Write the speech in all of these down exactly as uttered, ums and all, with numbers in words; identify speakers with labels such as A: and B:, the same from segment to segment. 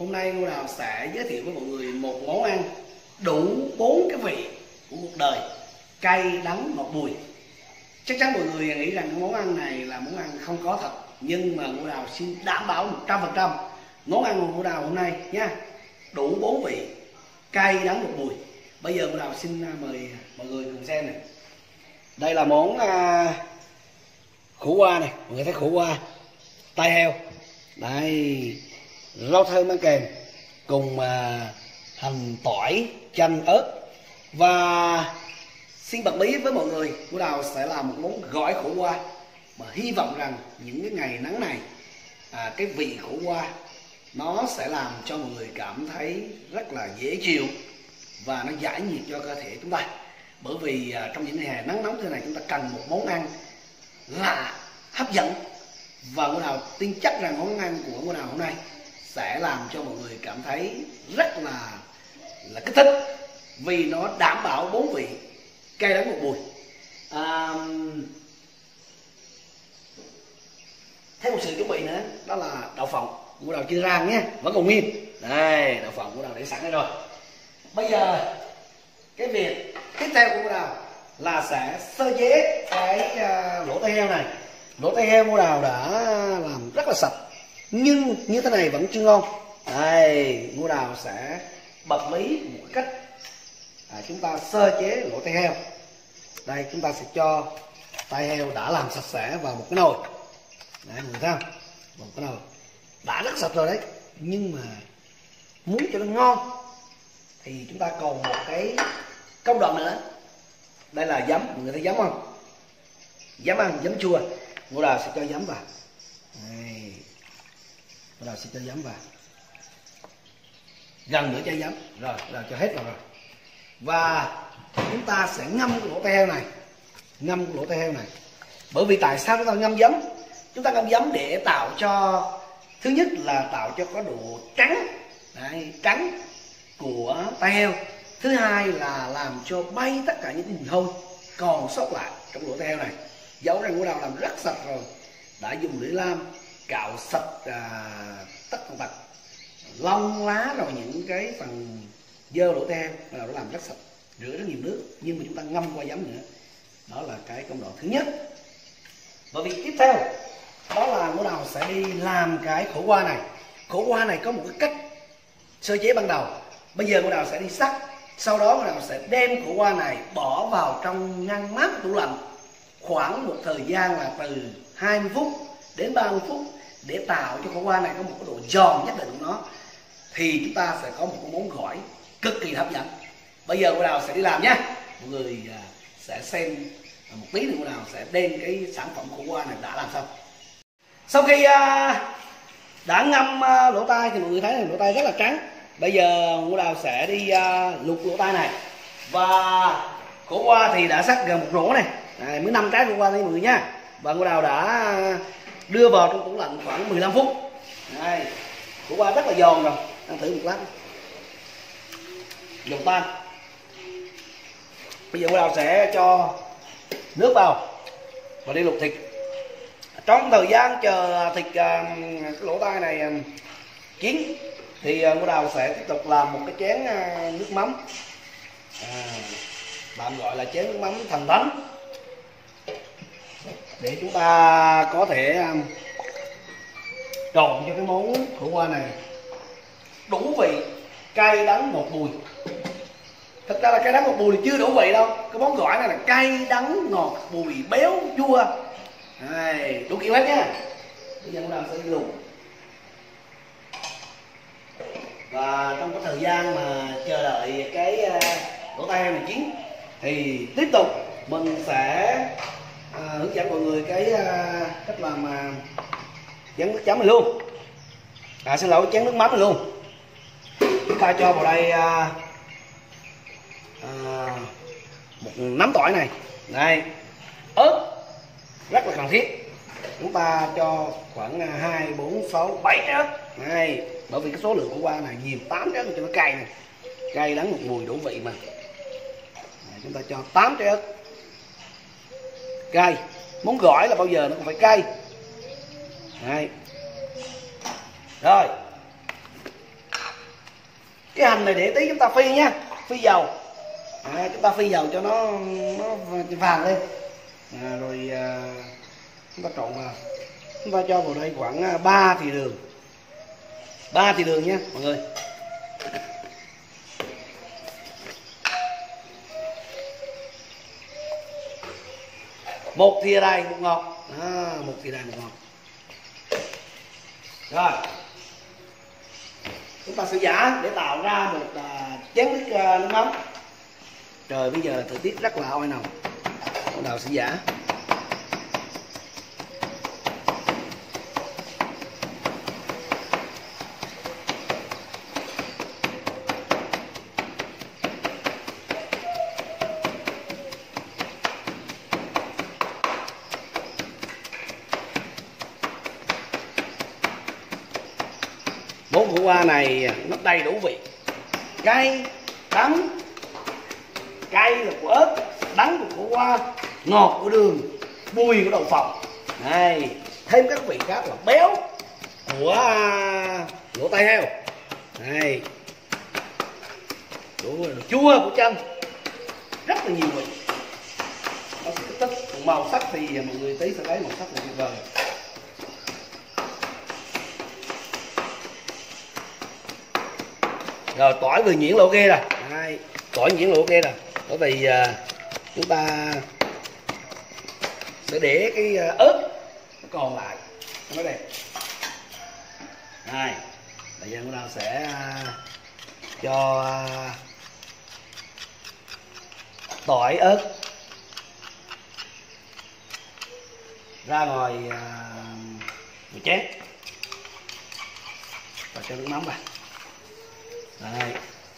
A: Hôm nay Ngô Đào sẽ giới thiệu với mọi người một món ăn đủ bốn cái vị của cuộc đời: cay, đắng, ngọt, bùi. Chắc chắn mọi người nghĩ rằng món ăn này là món ăn không có thật, nhưng mà Ngô Đào xin đảm bảo một trăm phần trăm món ăn của Ngô Đào hôm nay nha, đủ bốn vị: cay, đắng, ngọt, bùi. Bây giờ Ngô Đào xin mời mọi người cùng xem này. Đây là món uh, khổ qua này, mọi người thấy khổ qua tai heo đây, rau thơm ăn kèm cùng uh, hành, tỏi, chanh, ớt. Và xin bật mí với mọi người, Ngô Đào sẽ làm một món gỏi khổ qua mà hy vọng rằng những cái ngày nắng này à, cái vị khổ qua nó sẽ làm cho mọi người cảm thấy rất là dễ chịu và nó giải nhiệt cho cơ thể chúng ta. Bởi vì à, trong những ngày hè nắng nóng thế này, chúng ta cần một món ăn lạ, hấp dẫn, và Ngô Đào tin chắc rằng món ăn của Ngô Đào hôm nay sẽ làm cho mọi người cảm thấy rất là là kích thích, vì nó đảm bảo bốn vị: cay, đắng, ngọt, bùi. À, thêm một sự chuẩn bị nữa, đó là đậu phộng. Ngô Đào chưa rang nhé, vẫn còn nguyên. Đây, đậu phộng Ngô Đào để sẵn đây rồi. Bây giờ cái việc tiếp theo của Ngô Đào là sẽ sơ chế cái uh, lỗ tai heo này. Lỗ tai heo Ngô Đào đã làm rất là sạch, nhưng như thế này vẫn chưa ngon. Đây, Ngô Đào sẽ bật mí một cách à, chúng ta sơ chế lỗ tai heo. Đây, chúng ta sẽ cho tai heo đã làm sạch sẽ vào một cái nồi. Đấy, mọi người thấy không? Một cái nồi đã rất sạch rồi đấy, nhưng mà muốn cho nó ngon thì chúng ta còn một cái công đoạn nữa. Đây là giấm, mọi người thấy giấm không? Giấm ăn, giấm chua. Ngô Đào sẽ cho giấm vào. Đây, Ngô Đào sẽ cho giấm vào, gần nửa chai giấm rồi, Ngô Đào cho hết vào rồi. Và chúng ta sẽ ngâm cái lỗ tai heo này, ngâm cái lỗ tai heo này. Bởi vì tại sao chúng ta ngâm giấm? Chúng ta ngâm giấm để tạo cho, thứ nhất là tạo cho có độ trắng, đấy, trắng của tai heo. Thứ hai là làm cho bay tất cả những mùi hôi còn sót lại trong lỗ tai heo này. Dẫu rằng Ngô Đào làm rất sạch rồi, đã dùng lưỡi lam cạo sạch à, tất tật lông lá rồi những cái phần dơ lỗ tai heo. Ngô Đào đã làm rất sạch, rửa rất nhiều nước, nhưng mà chúng ta ngâm qua giấm nữa. Đó là cái công đoạn thứ nhất. Và việc tiếp theo đó là Ngô Đào sẽ đi làm cái khổ qua này. Khổ qua này có một cái cách sơ chế ban đầu. Bây giờ Ngô Đào sẽ đi sắc. Sau đó Ngô Đào sẽ đem khổ qua này bỏ vào trong ngăn mát tủ lạnh khoảng một thời gian là từ hai mươi phút đến ba mươi phút, để tạo cho khổ qua này có một cái độ giòn nhất định của nó, thì chúng ta sẽ có một cái món gỏi cực kỳ hấp dẫn. Bây giờ Ngô Đào sẽ đi làm nhé. Mọi người sẽ xem một tí nữa Ngô Đào sẽ đem cái sản phẩm khổ qua này đã làm xong. Sau khi đã ngâm lỗ tai thì mọi người thấy là lỗ tai rất là trắng. Bây giờ Ngô Đào sẽ đi luộc lỗ tai này. Và khổ qua thì đã sắc gần một rổ này, này mới năm trái khổ qua đây mọi người nha. Và Ngô Đào đã đưa vào trong tủ lạnh khoảng mười lăm phút. Đây, khổ qua rất là giòn rồi, ăn thử một lát. Dầu tan. Bây giờ Ngô Đào sẽ cho nước vào và đi luộc thịt. Trong thời gian chờ thịt cái lỗ tai này chín thì Ngô Đào sẽ tiếp tục làm một cái chén nước mắm, à, bạn gọi là chén nước mắm thần thánh, để chúng ta có thể trộn cho cái món khổ qua này đủ vị cay, đắng, ngọt, bùi. Thật ra là cay, đắng, ngọt, bùi thì chưa đủ vị đâu. Cái món gỏi này là cay, đắng, ngọt, bùi, béo, chua, đây, đủ kiểu hết nhá. Bây giờ Ngô Đào sẽ đi luộc. Và trong cái thời gian mà chờ đợi cái lỗ tai heo này chín thì tiếp tục mình sẽ à, hướng dẫn mọi người cái à, cách làm à, chén nước chấm này luôn. À xin lỗi, chén nước mắm này luôn. Chúng ta cho vào đây à, à, một nắm tỏi này, đây, ớt rất là cần thiết. Chúng ta cho khoảng hai, bốn, sáu, bảy trái ớt này, bởi vì cái số lượng của qua này nhiều, tám trái ớt cho nó cay này, cay đắng một mùi đủ vị mà. Đây, chúng ta cho tám trái ớt cay. Món gỏi là bao giờ nó cũng phải cay. Đây. Rồi Cái hành này để tí chúng ta phi nhá, phi dầu. À, chúng ta phi dầu cho nó nó vàng lên. À, rồi à, chúng ta trộn vào. Chúng ta cho vào đây khoảng ba thìa đường. ba thìa đường nha mọi người. Một thìa đầy bột ngọt. À, một thìa đầy bột ngọt. Rồi. Chúng ta sẽ giã để tạo ra một uh, chén nước, uh, nước mắm. Trời bây giờ thời tiết rất là oi nồng. Bắt đầu sẽ giã. Món khổ qua này nó đầy đủ vị, cay, đắng, cay là của ớt, đắng của khổ qua, ngọt của đường, bùi của đậu phộng. Này, thêm các vị khác là béo của lỗ tai heo. Này, đủ chua của chân, rất là nhiều vị. Nó sẽ kích thích. Màu sắc thì mọi người tí sẽ thấy màu sắc là tuyệt vời. Rồi tỏi vừa nhuyễn lộ ghê rồi. Đây, tỏi nhuyễn lộ ghê rồi. Bởi vì uh, chúng ta sẽ để cái uh, ớt nó còn lại cho nó đẹp. Đây, bây giờ chúng ta sẽ uh, cho uh, tỏi ớt ra ngoài uh, một chén và cho nước mắm vào. Đây.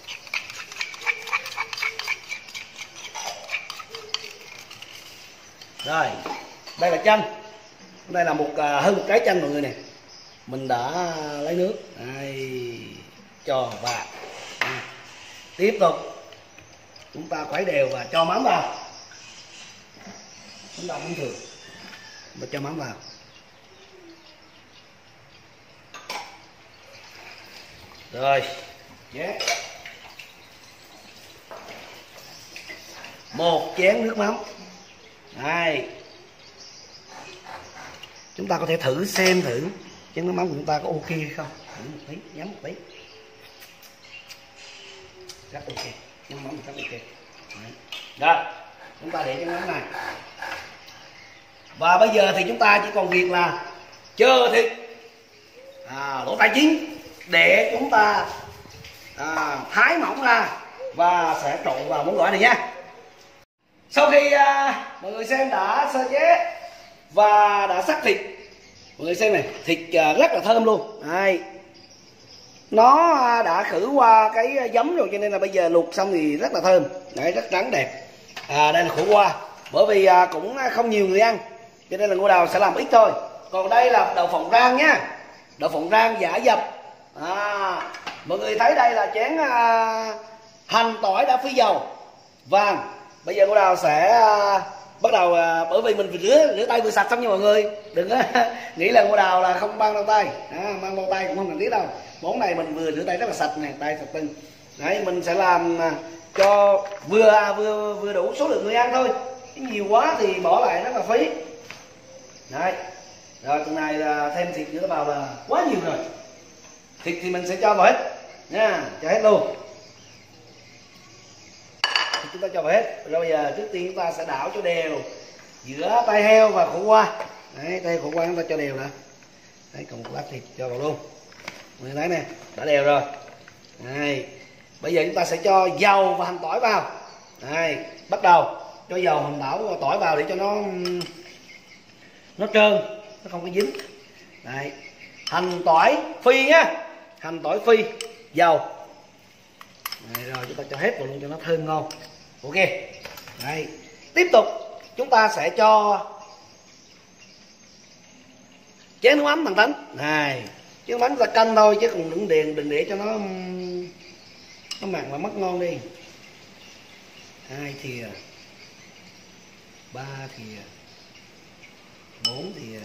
A: Rồi, đây là chanh. Đây là một uh, hơn một cái chanh mọi người nè. Mình đã lấy nước. Đây, cho vào. À. Tiếp tục chúng ta khuấy đều và cho mắm vào. Chúng ta cũng thường và cho mắm vào. Rồi, yeah. Một chén nước mắm. Đây. Chúng ta có thể thử xem thử chén nước mắm của chúng ta có ok hay không. Thử một tí, nhắm một tí. Rất ok. Nước mắm rất ok. Đấy. Rồi, chúng ta để chén mắm này. Và bây giờ thì chúng ta chỉ còn việc là chờ thịt à, lỗ tai chín để chúng ta à, thái mỏng ra và sẽ trộn vào món gỏi này nha. Sau khi à, mọi người xem đã sơ chế và đã sắc thịt, mọi người xem này, thịt à, rất là thơm luôn. Đây. Nó à, đã khử qua cái giấm rồi cho nên là bây giờ luộc xong thì rất là thơm. Đấy, rất trắng đẹp. À, đây là khổ qua. Bởi vì à, cũng không nhiều người ăn cho nên là Ngô Đào sẽ làm ít thôi. Còn đây là đậu phộng rang nhá. Đậu phộng rang giả dập. À, mọi người thấy đây là chén à, hành tỏi đã phi dầu vàng. Bây giờ Ngô Đào sẽ à, bắt đầu à, bởi vì mình vừa rửa rửa tay vừa sạch xong nha mọi người. Đừng có nghĩ là Ngô Đào là không mang bao tay. À, mang bao tay cũng không cần thiết đâu. Món này mình vừa rửa tay rất là sạch nè, tay sạch tinh. Đấy, mình sẽ làm à, cho vừa vừa vừa đủ số lượng người ăn thôi. Nhiều quá thì bỏ lại rất là phí. Đấy. Rồi tuần này là thêm thịt nữa vào là quá nhiều rồi. Thịt thì mình sẽ cho vào hết nha, cho hết luôn. Thì chúng ta cho vào hết. Rồi bây giờ trước tiên chúng ta sẽ đảo cho đều giữa tai heo và khổ qua. Đấy, tai heo khổ qua chúng ta cho đều nè. Đấy, còn một lát thịt cho vào luôn. Mọi người thấy nè, đã đều rồi. Đây. Bây giờ chúng ta sẽ cho dầu và hành tỏi vào. Đây, bắt đầu cho dầu hành tỏi và tỏi vào để cho nó nó trơn, nó không có dính. Đây. Hành tỏi phi nhá. Hành tỏi phi, dầu. Đây, rồi chúng ta cho hết vào luôn cho nó thơm ngon. Ok. Đây. Tiếp tục chúng ta sẽ cho chén nước mắm bằng tánh. Này, chén nước mắm ta canh thôi chứ còn đừng đèn đừng để cho nó nó mặn và mất ngon đi. Hai thìa, ba thìa, bốn thìa,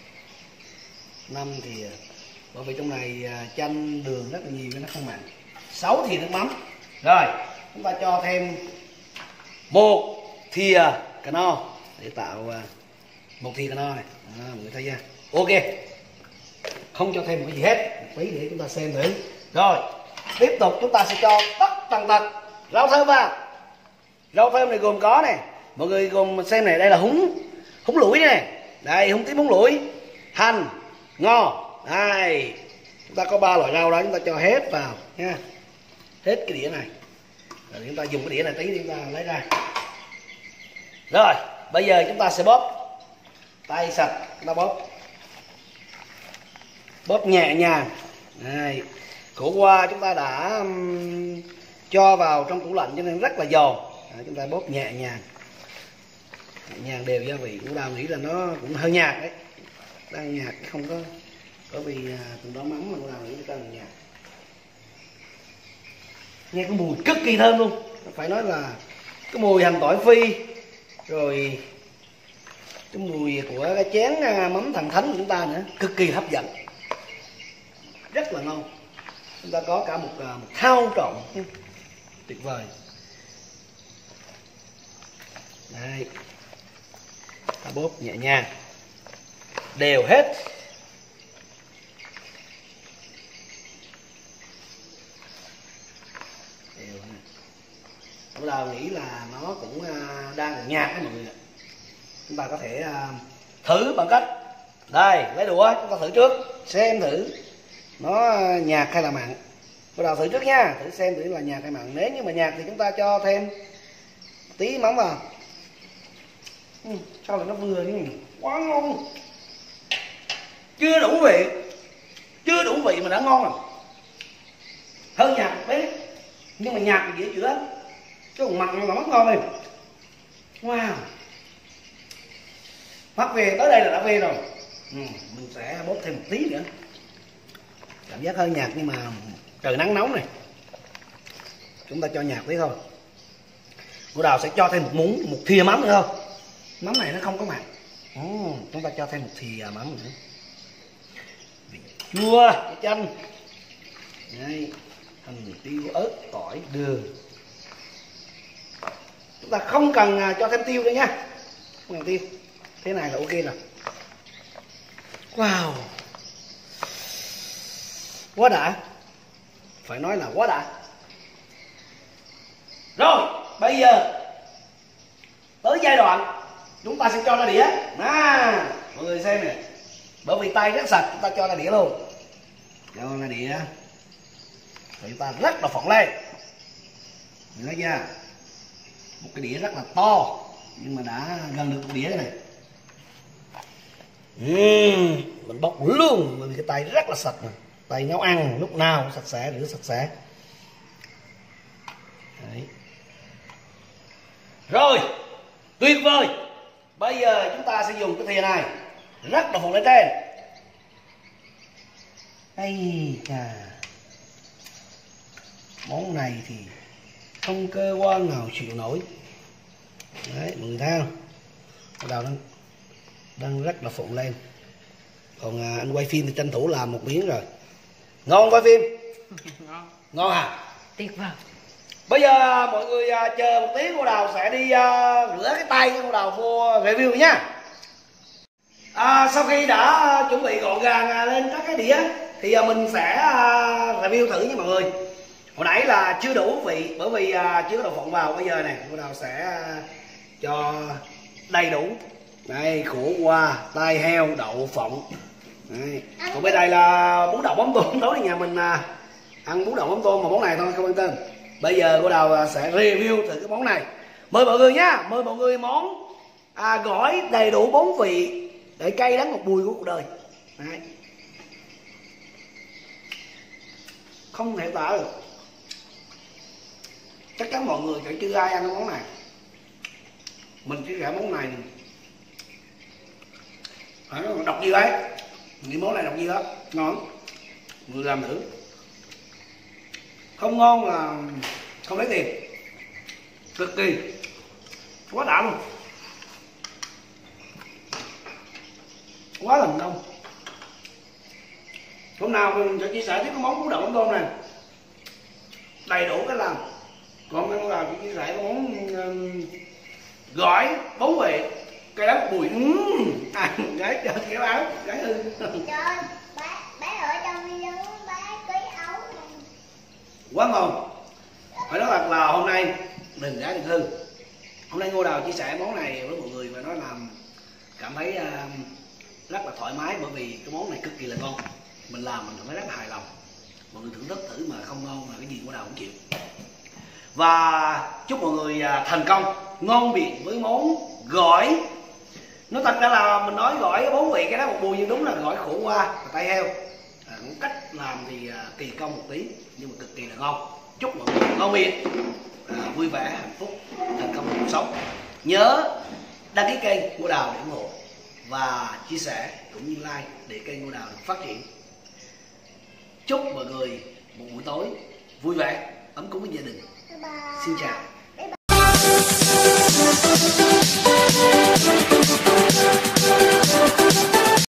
A: năm thìa. Bởi vì trong này chanh đường rất là nhiều nó không mặn. sáu thìa nước mắm. Rồi chúng ta cho thêm một thìa cà no để tạo một thìa cà no này, à, mọi người thấy chưa? Ok, không cho thêm một cái gì hết, một tí để chúng ta xem thử. Rồi tiếp tục chúng ta sẽ cho tất tần tật rau thơm vào. Rau thơm này gồm có này, mọi người cùng xem này, đây là húng húng lủi này, đây húng tím húng lủi, hành, ngò. Đây chúng ta có ba loại rau đó, chúng ta cho hết vào nha, hết cái đĩa này. Rồi chúng ta dùng cái đĩa này tí chúng ta lấy ra. Rồi bây giờ chúng ta sẽ bóp, tay sạch chúng ta bóp bóp nhẹ nhàng. Đây, khổ qua chúng ta đã um, cho vào trong tủ lạnh cho nên rất là giòn. Đấy, chúng ta bóp nhẹ nhàng nhẹ nhàng đều gia vị. Của Đào nghĩ là nó cũng hơi nhạt đấy, đang nhạt không có, bởi vì từ đó mắm mà của Đào nghĩ nó đang nhạt. Nghe cái mùi cực kỳ thơm luôn, phải nói là cái mùi hành tỏi phi, rồi cái mùi của cái chén mắm thần thánh của chúng ta nữa, cực kỳ hấp dẫn, rất là ngon. Chúng ta có cả một, một thao trộn tuyệt vời. Đây, ta bóp nhẹ nhàng đều hết. Đều này. Bắt đầu nghĩ là nó cũng đang nhạt đó mọi người ạ. Chúng ta có thể thử bằng cách đây, lấy đũa chúng ta thử trước xem thử nó nhạt hay là mặn. Bắt đầu thử trước nha, thử xem thử là nhạt hay mặn. Nếu như mà nhạt thì chúng ta cho thêm tí mắm vào. Ừ, sao là nó vừa như quá ngon, chưa đủ vị, chưa đủ vị mà đã ngon rồi. Hơi nhạt một tí nhưng mà nhạt thì dễ chữa, chứ còn mặn là mất ngon rồi. Wow, mắt về tới đây là đã về rồi. Ừ, mình sẽ bóp thêm một tí nữa. Cảm giác hơi nhạt nhưng mà trời nắng nóng này, chúng ta cho nhạt tí thôi. Cô Đào sẽ cho thêm một muỗng, một thìa mắm nữa không? Mắm này nó không có mặn. Ừ, chúng ta cho thêm một thìa mắm nữa. Vị chua, cái chanh, đây, hành tiêu, ớt, tỏi, đường. Chúng ta không cần cho thêm tiêu nữa nha, không cần tiêu. Thế này là ok rồi. Wow, quá đã, phải nói là quá đã. Rồi bây giờ tới giai đoạn chúng ta sẽ cho ra đĩa. À, mọi người xem này, bởi vì tay rất sạch, chúng ta cho ra đĩa luôn. Cho ra đĩa thì chúng ta rất là phỏng lên. Nhìn thấy chưa? Một cái đĩa rất là to nhưng mà đã gần được một đĩa này. Uhm, mình bóc luôn, mình cái tay rất là sạch này. Tay nấu ăn lúc nào cũng sạch sẽ, rửa sạch sẽ. Đấy. Rồi, tuyệt vời. Bây giờ chúng ta sẽ dùng cái thìa này rất là phồng lên trên. Ây chà, món này thì không cơ quan nào chịu nổi. Đấy, mọi người thấy không? Bắt đầu đang, đang rất là phồng lên. Còn à, anh quay phim thì tranh thủ làm một miếng rồi. Ngon quay phim? Ngon. Ngon à?
B: Tuyệt vời.
A: Bây giờ mọi người uh, chờ một tí, cô Đào sẽ đi uh, rửa cái tay, cô Đào vô review nhá. À, sau khi đã uh, chuẩn bị gọn gàng uh, lên các cái đĩa thì uh, mình sẽ uh, review thử nha mọi người. Hồi nãy là chưa đủ vị bởi vì uh, chưa có đậu phộng vào. Bây giờ này cô Đào sẽ uh, cho đầy đủ. Đây, khổ qua, tai heo, đậu phộng. Đây. Còn bên đây là bún đậu mắm tôm. Tối nhà mình uh, ăn bún đậu mắm tôm mà món này thôi, không quan tâm. Bây giờ cô Đào sẽ review thử cái món này. Mời mọi người nhá, mời mọi người món à, gỏi đầy đủ bốn vị để cay đắng một mùi của cuộc đời. Đấy. Không thể tả được. Chắc chắn mọi người sẽ chưa ai ăn cái món này. Mình chỉ gả món này. À, nó độc gì đấy? Nghĩ món này độc gì đó, ngon. Mọi người làm thử. Không ngon là không lấy tiền, cực kỳ quá đã luôn, quá thành công. Hôm nào mình sẽ chia sẻ tiếp cái món bún đậu mắm tôm này. đầy đủ cái làm. Còn ăn là chị chia sẻ món um, gỏi bốn vị cây đắng bùi à, gái cho kéo áo gái hư.
B: Trời, bé bé ở trong video bé ký áo
A: Quá ngon. Phải nói thật là hôm nay đừng gái đừng hư. Hôm nay Ngô Đào chia sẻ món này với mọi người và nó làm cảm thấy uh, rất là thoải mái, bởi vì cái món này cực kỳ là ngon. Mình làm mình cảm thấy rất là hài lòng. Mọi người thưởng thức thử mà không ngon là cái gì Ngô Đào cũng chịu. Và chúc mọi người uh, thành công ngon miệng với món gỏi. Nói thật ra là mình nói gỏi bốn vị cái đó một bùi, nhưng đúng là gỏi khổ qua và tay heo. À, cách làm thì uh, kỳ công một tí nhưng mà cực kỳ là ngon. Chúc mọi người ngon miệng, à, vui vẻ, hạnh phúc, thành công trong cuộc sống. Nhớ đăng ký kênh Ngô Đào để ủng hộ và chia sẻ cũng như like để kênh Ngô Đào được phát triển. Chúc mọi người một buổi tối vui vẻ, ấm cúng với gia đình. Xin chào.